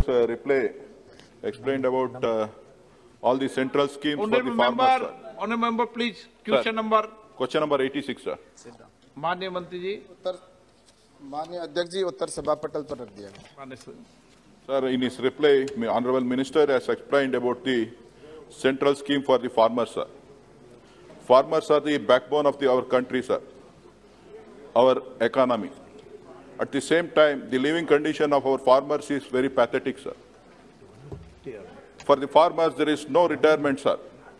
reply explained about all the central schemes for the farmers. Honourable member, please. Question number. Question number 86, sir. माननीय मंत्री जी. उत्तर माननीय अध्यक्ष जी उत्तर सभा पटल पर रख दिया गया. माननीय sir. Sir, in his reply, Honorable Minister has explained about the central scheme for the farmers, sir. Farmers are the backbone of our country, sir, our economy. At the same time, the living condition of our farmers is very pathetic, sir. For the farmers, there is no retirement, sir.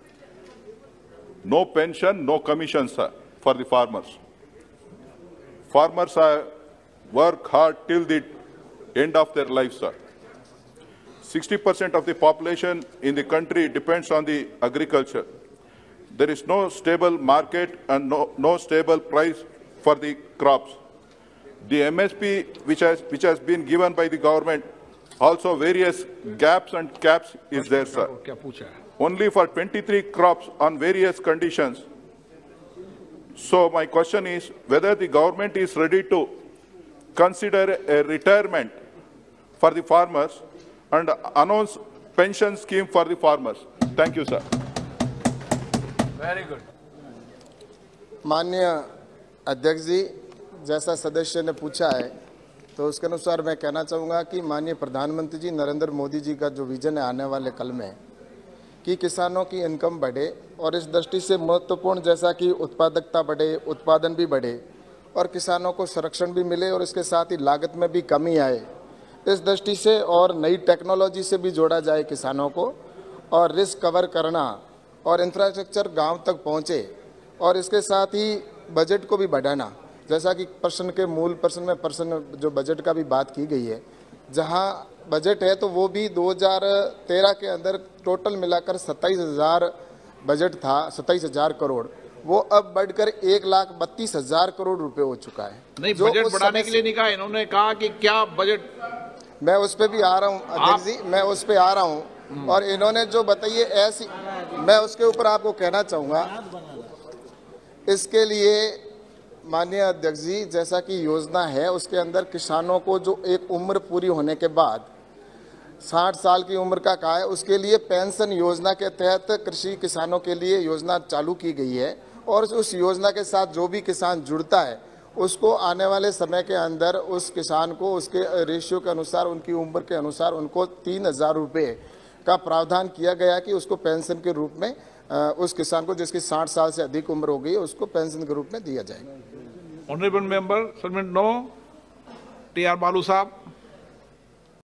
No pension, no commission, sir, for the farmers. Farmers work hard till the end of their life, sir. 60% of the population in the country depends on the agriculture. There is no stable market and no stable price for the crops. The MSP which has been given by the government, also various gaps and caps is there, sir. Only for 23 crops on various conditions. So my question is whether the government is ready to consider a retirement for the farmers and announce pension scheme for the farmers. Thank you, sir. Very good. माननीय अध्यक्ष जी, जैसा सदस्य ने पूछा है तो उसके अनुसार मैं कहना चाहूँगा कि माननीय प्रधानमंत्री जी नरेंद्र मोदी जी का जो विजन है आने वाले कल में कि किसानों की इनकम बढ़े और इस दृष्टि से महत्वपूर्ण जैसा कि उत्पादकता बढ़े, उत्पादन भी बढ़े और किसानों को संरक्षण भी मिले और इसके साथ ही लागत में भी कमी आए, इस दृष्टि से और नई टेक्नोलॉजी से भी जोड़ा जाए किसानों को और रिस्क कवर करना और इंफ्रास्ट्रक्चर गांव तक पहुंचे और इसके साथ ही बजट को भी बढ़ाना, जैसा कि प्रश्न के मूल प्रश्न जो बजट का भी बात की गई है, जहां बजट है तो वो भी 2013 के अंदर टोटल मिलाकर 27,000 बजट था, 27,000 करोड़, वो अब बढ़कर 1,32,000 करोड़ रुपए हो चुका है. नहीं, बजट बढ़ाने के लिए नहीं कहा, इन्होंने कहा कि क्या बजट. मैं उस पर भी आ रहा हूँ अध्यक्ष जी, मैं उस पर आ रहा हूँ और इन्होंने जो बताइए ऐसी, मैं उसके ऊपर आपको कहना चाहूँगा. इसके लिए माननीय अध्यक्ष जी जैसा कि योजना है उसके अंदर किसानों को जो एक उम्र पूरी होने के बाद 60 साल की उम्र का कहा है, उसके लिए पेंशन योजना के तहत कृषि किसानों के लिए योजना चालू की गई है और उस योजना के साथ जो भी किसान जुड़ता है उसको आने वाले समय के अंदर उस किसान को उसके रेशियो के अनुसार, उनकी उम्र के अनुसार उनको 3,000 रुपये का प्रावधान किया गया कि उसको पेंशन के रूप में उस किसान को जिसकी 60 साल से अधिक उम्र हो गई उसको पेंशन के रूप में दिया जाएगा. Honourable member, no T R Baalu साहब.